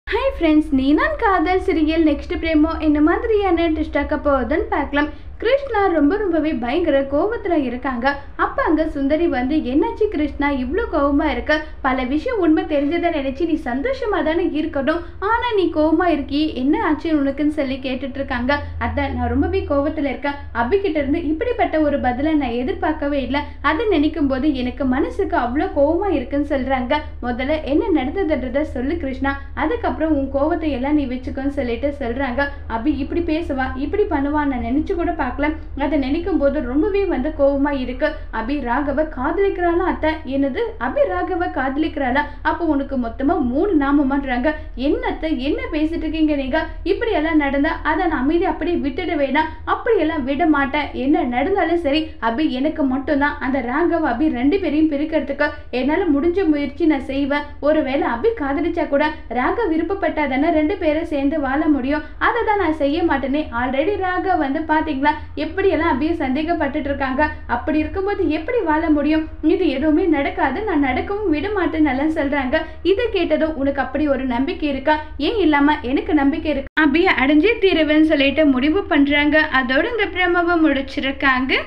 Hi friends नीनान कादल serial next प्रेमो इन மாதிரியான ட்விஸ்டாக்க போகுதுன்னு பார்க்கலாம். கிருஷ்ணா ரொம்பவே பயங்கர கோவத்துல இருக்காங்க. அப்ப அங்க சுந்தரி வந்து என்னாச்சு கிருஷ்ணா இவ்ளோ கோவமா இருக்க? பல விஷயம் உண்மை தெரிஞ்சதை நினைச்சு நீ சந்தோஷமா தானே இருக்கணும், ஆனா நீ கோவமா இருக்கி என்ன ஆச்சு உனக்குன்னு சொல்லி கேட்டுட்டு இருக்காங்க. அதான் நான் ரொம்பவே கோவத்துல இருக்கேன். அபிகிட்ட இருந்து இப்படிப்பட்ட ஒரு பதிலை நான் எதிர்பார்க்கவே இல்லை. அதை நினைக்கும் போது எனக்கு மனசுக்கு அவ்வளோ கோவமா இருக்குன்னு சொல்றாங்க. முதல்ல என்ன நடந்ததுன்றத சொல்லு கிருஷ்ணா, அதுக்கப்புறம் உன் கோவத்தை எல்லாம் நீ வச்சுக்கோன்னு சொல்லிட்டு சொல்றாங்க. அபி இப்படி பேசுவா இப்படி பண்ணுவான்னு நான் நினைச்சு கூட பார்க்கல. அதை நினைக்கும் போது ரொம்பவே வந்து கோவமா இருக்கு. அபி ராகவ காதலிக்கிறாளா அத்தை? என்னது அபி ராகவ காதலிக்கிறாளா? அப்போ உனக்கு மொத்தமா 3 நாமமான்றாங்க. என்னத்தை என்ன பேசிட்டு இருக்கீங்க நீங்க? இப்படி எல்லாம் நடந்தா அதை நான் அமைதி அப்படியே விட்டுட வேணாம். அப்படியெல்லாம் விட மாட்டேன். என்ன நடந்தாலும் சரி அபி எனக்கு மட்டும்தான். அந்த ராகவ அபி 2 பேரையும் பிரிக்கிறதுக்கு என்னால முடிஞ்ச முயற்சி நான் செய்வேன். ஒருவேளை அபி காதலிச்சா கூட ராக விருப்பப்பட்டா தானே 2 பேரும் சேர்ந்து வாழ முடியும். அதை தான் நான் செய்ய மாட்டேனே. ஆல்ரெடி ராக வந்து பாத்தீங்களா எப்படியெல்லாம் அபிய சந்தேகப்பட்டுட்டு இருக்காங்க. அப்படி இருக்கும்போது எப்படி வாழ முடியும்? இது எதுவுமே நடக்காது, நான் நடக்கவும் விட மாட்டேன்னு எல்லாம் சொல்றாங்க. இதை கேட்டதும் உனக்கு அப்படி ஒரு நம்பிக்கை இருக்கா? ஏன் இல்லாம எனக்கு நம்பிக்கை இருக்கு. அபிய அடைஞ்சே தீருவேன்னு சொல்லிட்டு முடிவு பண்றாங்க. அதோட இந்த பிரமவை முடிச்சிருக்காங்க.